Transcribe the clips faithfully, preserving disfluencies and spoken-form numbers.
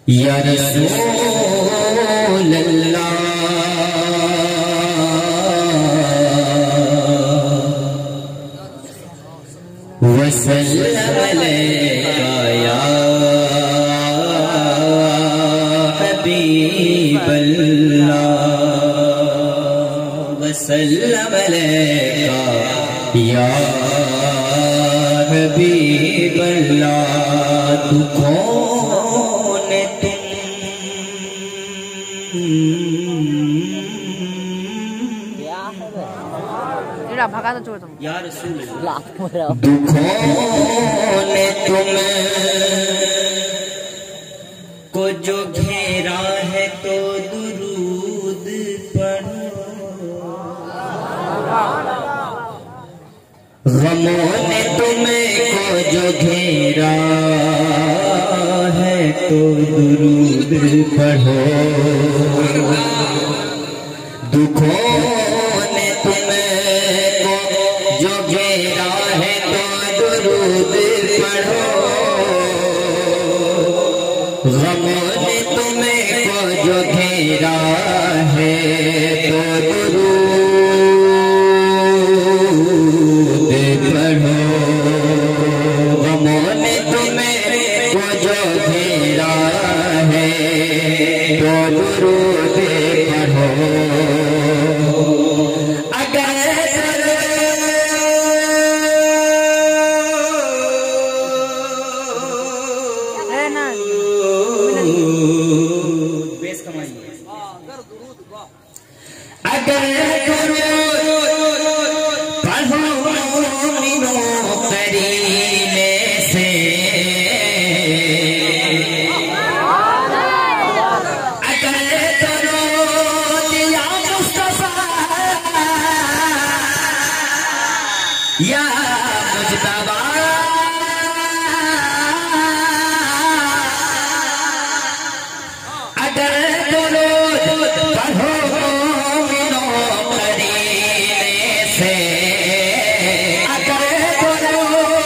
या रसूल अल्लाह वसल्लम अलैका या हबीब अल्लाह वसल्लम अलैका या हबीब अल्लाह। तू कौन है तुम भगा तो छोड़ तुम या रसूल दुखों ने तुम को जो घेरा है तो दुरूद पढ़ो। गमों ने तुमको जो घेरा है तो दुरूद पढ़ो। दुखों ने तुमको जो घेरा है तो दुरूद पढ़ो। गमों ने तुमको जो घेरा है तो दुरूद पढ़ो। गमों ने तुमको जो घेरा है तो दुरूद पढ़ो। बेस कमाइए अगर पढ़ो मोमिनों करीने से। अगर करो दिया मुस्तफा या मुज्तबा। अगर पढ़ो मोमिनों करीने से। अगर पढ़ो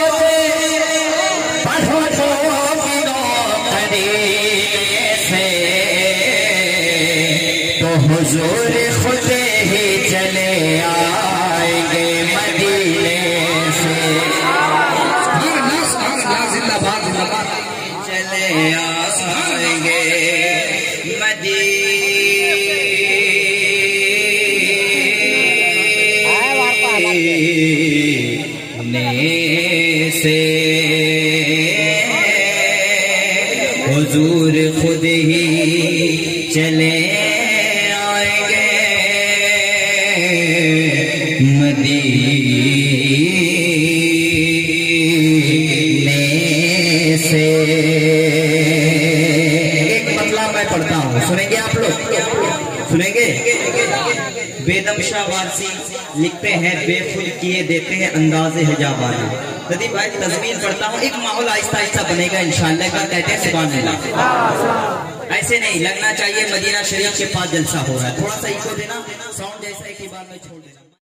मोमिनों करीने से तो हुजूर खुद ही चले आएंगे मदीने से। जिंदाबाद जिंदाबाद चले आएंगे मदीने से। हुजूर खुद ही चले आएंगे मदीने से। एक मतलब मैं पढ़ता हूँ, सुनेंगे आप लोग? सुनेंगे? बेदम शाह वारसी लिखते हैं बेफुल किए देते हैं अंदाज़े हिजाबाना। प्रदीप भाई तस्वीर पढ़ता हूँ, एक माहौल आहिस्ता आहिस्ता बनेगा इंशाअल्लाह का। कहते हैं सुभान अल्लाह। ऐसे नहीं लगना चाहिए मदीना शरीफ के पास जलसा हो रहा है। थोड़ा सा इको देना, साउंड जैसा एक ही बार में छोड़ देना।